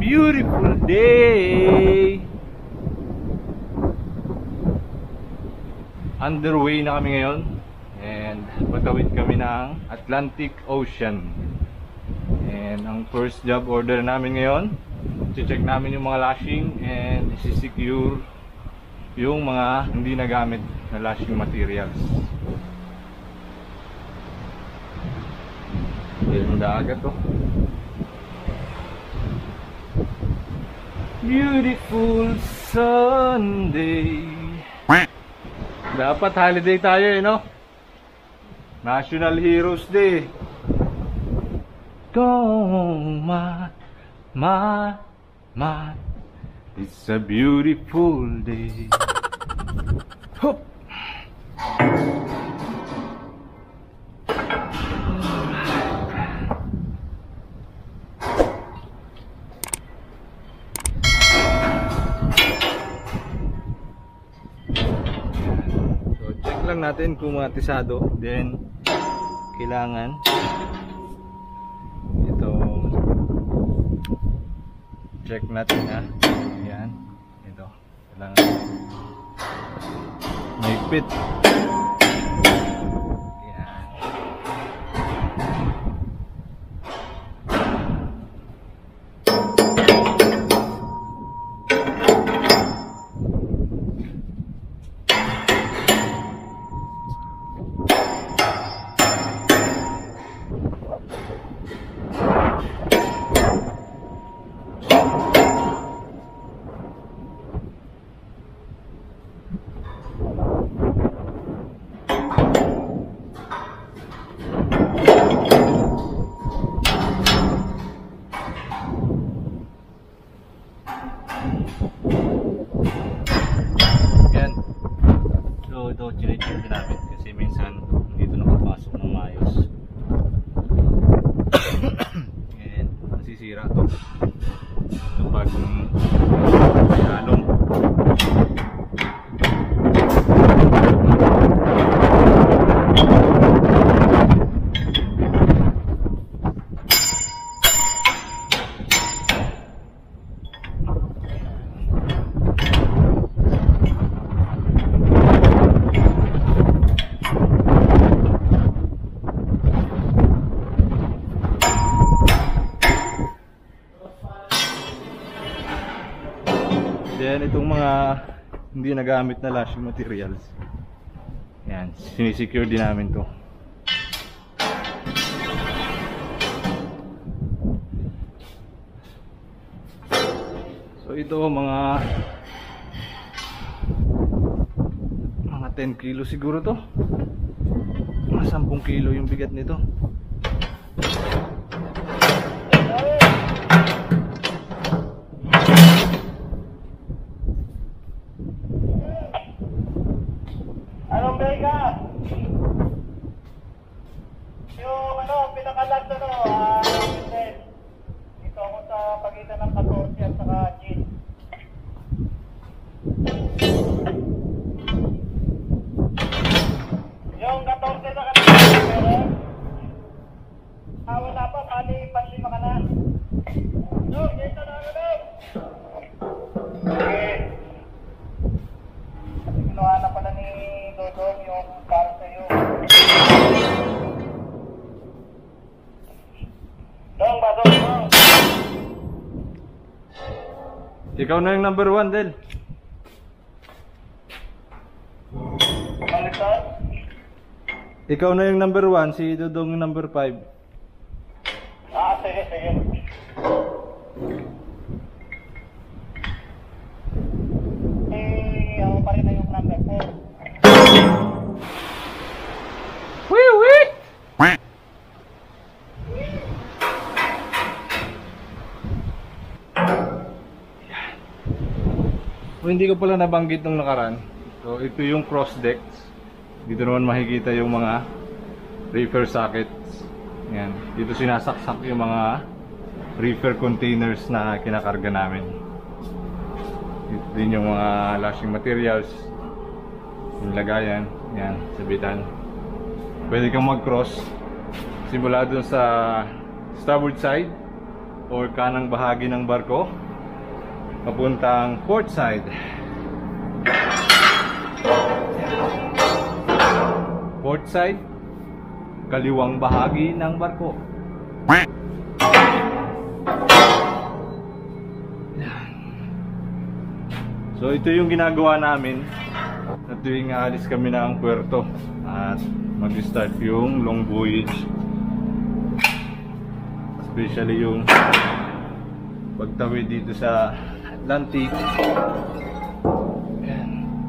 beautiful day. Underway na kami ngayon and patawid kami ng Atlantic Ocean. And ang first job order namin ngayon, check namin yung mga lashing and isi-secure yung mga hindi nagamit na lashing materials. Yung dagat to. Beautiful Sunday. Dapat holiday tayo no? National Heroes Day. Go my, it's a beautiful day. Hop. Lang natin kung matisado, then kailangan ito check natin ha. Yan, ito kailangan mahigpit. Ito chinecheck din namin kasi minsan dito nakapasok ng maayos and nasisira to kapag may alon. Then itong mga hindi nagamit na lashing materials, yan, sinisecure din namin to. So ito mga 10 kilo siguro to, mga 10 kilo yung bigat nito. Yung pinakalag ito ako sa pagitan ng 14 at saka G. Yung 14 sa kanila, pero wala pa, pali panlima ka na. No, dito na okay. Kinuha na pala ni Dodong yung para sa'yo. Dong, basok mo. Ikaw na yung number 1, Del. Baliktad? Ikaw na yung number 1, si Dodong yung number 5. Sige, sige. Ako pa rin na yung number 4. Wee wee! So, hindi ko pala nabanggit nung nakaraan. So ito yung cross decks. Dito naman makikita yung mga reefer sockets. Yan. Dito sinasaksak yung mga reefer containers na kinakarga namin. Dito din yung mga lashing materials. Yung lagayan. Yan, sabitan. Pwede kang mag-cross simula dun sa starboard side or kanang bahagi ng barko papuntang port side. Port side, kaliwang bahagi ng barko. So ito yung ginagawa namin na tuwing aalis kami ng puerto at mag-start yung long voyage, especially yung pagtawid dito sa Atlantic. Ayan.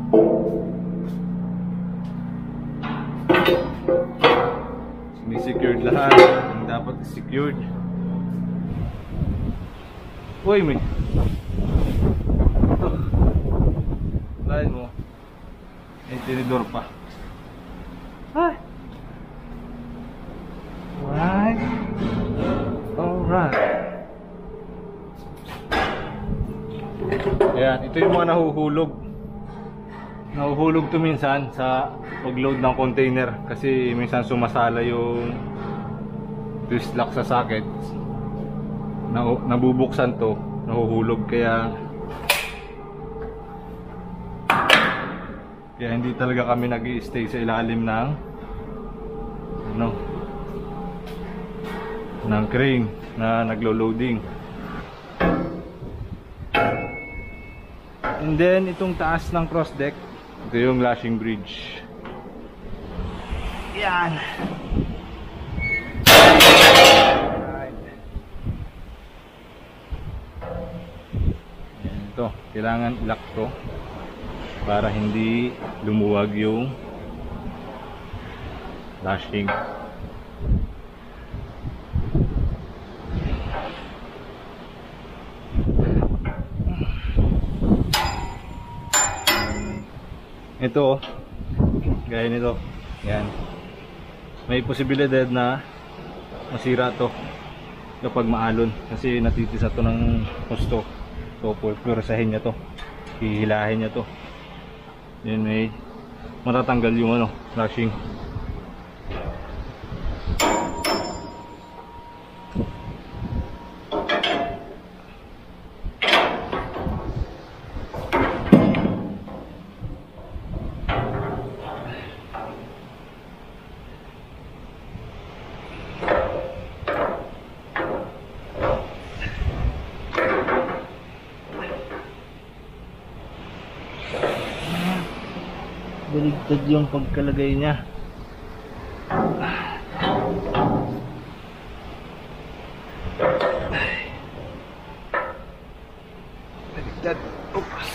Sini-secured lahat ang dapat secured. Uy, may lain mo. May tinidor pa. Hi. Right. Alright. Ayan, ito yung mga nahuhulog. Nahuhulog to minsan sa pag-load ng container kasi minsan sumasala yung twist lock sa socket. Nabubuksan to, nahuhulog kaya hindi talaga kami nag-i-stay sa ilalim ng crane na naglo-loading. And then itong taas ng cross deck, ito yung lashing bridge. Yan. Yan, ito, kailangan i-lock to para hindi lumuwag yung lashing. Ito, gaya nito. Yan. May posibilidad na masira to kapag maalon kasi natitisa to ng husto. So, pulpurasahin niya to. Hihilahin niya to. Yan, may matatanggal yung lashing. Baligtad yung pagkalagay niya. Baligtad. Oops.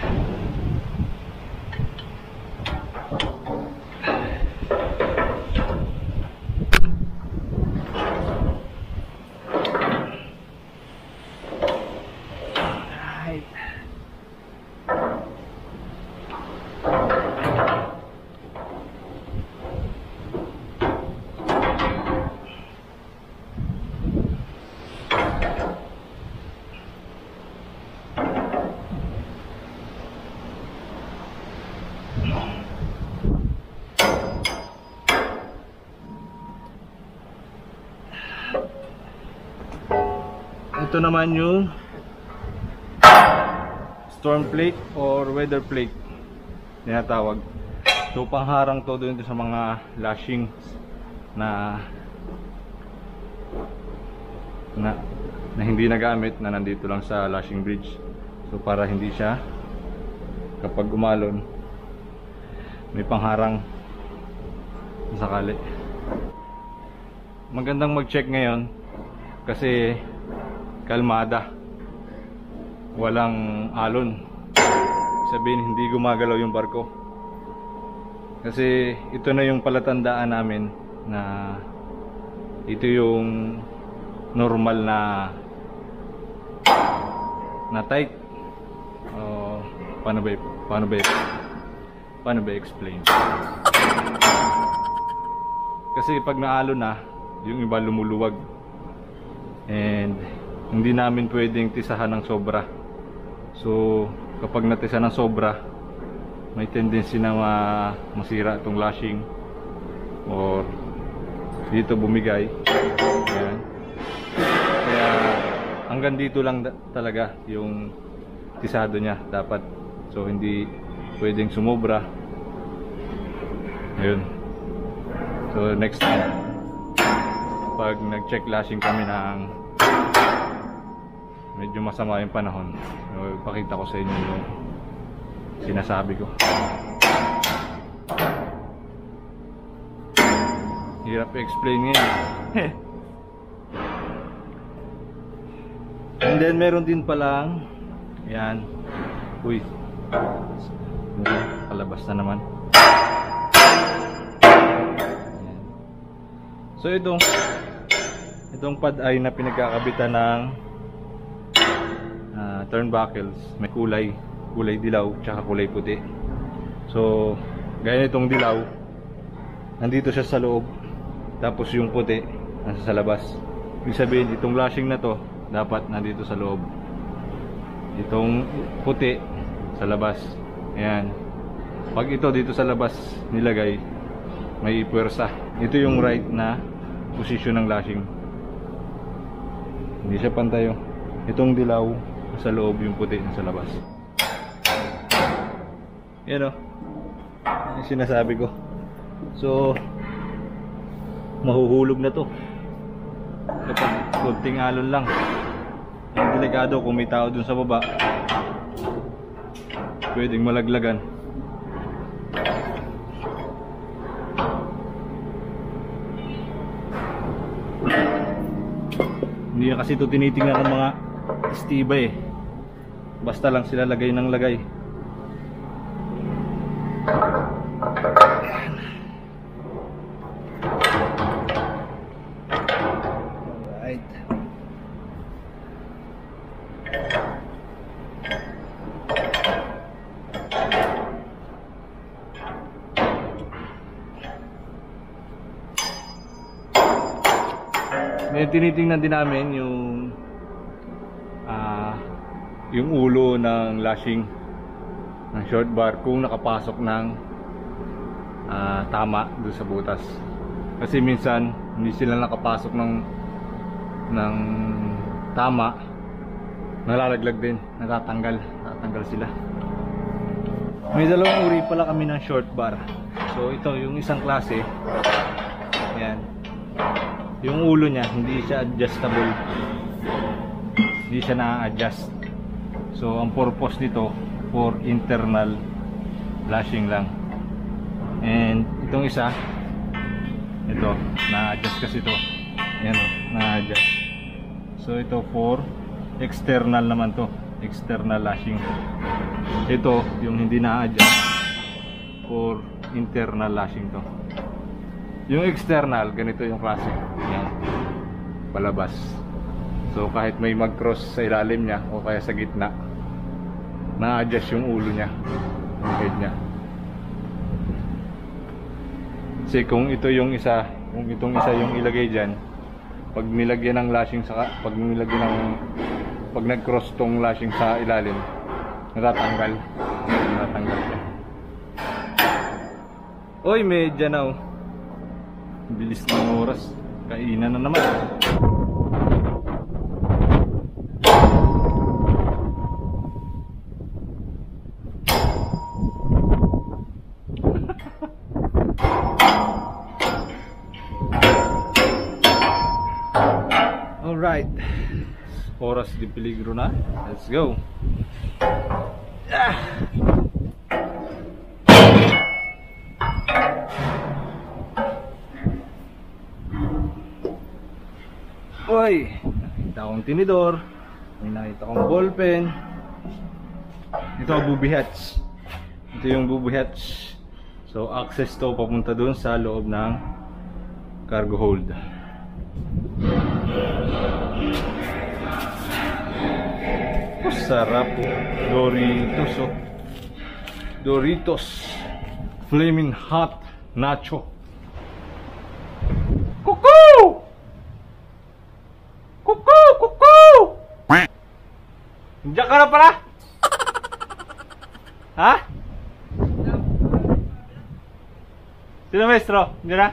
Ito naman yung storm plate or weather plate tinatawag. So pangharang to doon sa mga lashing na hindi nagamit, na nandito lang sa lashing bridge. So para hindi siya kapag umalon may pangharang sakali. Magandang mag-check ngayon kasi kalmada, walang alon, sabihin hindi gumagalaw yung barko. Kasi ito na yung palatandaan namin na ito yung normal na tight. Paano ba explain? Kasi pag naalon na, yung iba lumuluwag and hindi namin pwedeng tisahan ng sobra. So kapag natisa ng sobra, may tendency na masira itong lashing or dito bumigay. Ayan. Kaya hanggang dito lang talaga yung tisado niya dapat. So hindi pwedeng sumobra. Ayun. So next time pag nag-check lashing kami ng medyo masama yung panahon, so, ipakita ko sa inyo yung sinasabi ko. Hirap i-explain ngayon. And then meron din palang yan. Uy, palabas na naman. Ayan. So itong pad ay na pinagkakabitan ng turnbuckles. May kulay dilaw tsaka kulay puti. So gaya nitong dilaw, nandito siya sa loob, tapos yung puti nasa sa labas. Ibig sabihin itong lashing na to dapat nandito sa loob, itong puti sa labas. Ayan. Pag ito dito sa labas nilagay, may puwersa. Ito yung right na posisyon ng lashing. Hindi siya pantay. Itong dilaw sa loob, yung puti sa labas. Yan o, yung sinasabi ko. So mahuhulog na to kapag konting alon lang. Yung delikado kung may tao dun sa baba, pwedeng malaglagan. Hindi kasi ito tinitingnan ng mga istiba eh. Basta lang sila lagay ng lagay. Alright. May tinitingnan din namin yung ulo ng lashing ng short bar kung nakapasok ng tama doon sa butas. Kasi minsan hindi sila nakapasok ng tama, nalalaglag din, natatanggal sila. May dalawang uri pala kami ng short bar. So ito yung isang klase. Ayan. Yung ulo niya hindi siya adjustable, hindi siya na-adjust. So ang purpose nito for internal lashing lang. And itong isa, ito na-adjust kasi ito. Ayan o, na-adjust. So ito for external naman to, external lashing. Ito yung hindi na-adjust, for internal lashing to. Yung external, ganito yung klase. Yan, palabas. So kahit may mag-cross sa ilalim niya o kaya sa gitna, na-adjust yung ulo niya, yung head niya. Kasi kung ito yung isa, kung itong isa yung ilagay dyan, pag nilagyan ng lashing sa, pag nag-cross tong lashing sa ilalim, natatanggal siya. Oy, medya na oh. Bilis ng oras. Kainan na naman. Alright. Oras di peligro na. Let's go. Oy, nakita akong tinidor, may nakita akong ballpen. Ito ang booby hatch. Ito yung booby hatch. So access to papunta dun sa loob ng cargo hold. Oh, sarap po. Doritos oh. Doritos Flaming Hot Nacho. Cuckoo! Cuckoo! Cuckoo! Diyan ka na pala? Ha? Sino maestro? Diyan na?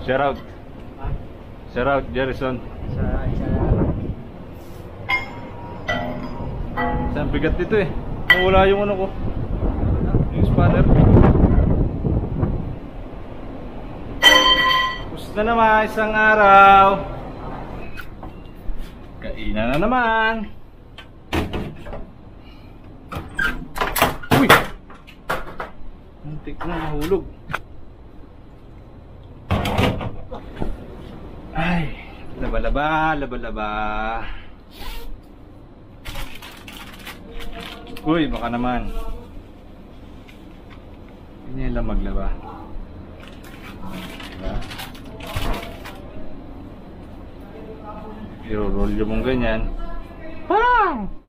Shout out. Ah, Shout out, Jerison. isa Saan bigat dito eh. Nawala yung ano ko. Yung spanner. Tapos na naman isang araw. Kainan na naman. Uy! Muntik na mahulog. Ay, laba-laba, laba-laba. Uy, baka naman. Ganyan lang maglaba. Diba? I-roll mong ganyan. Pang!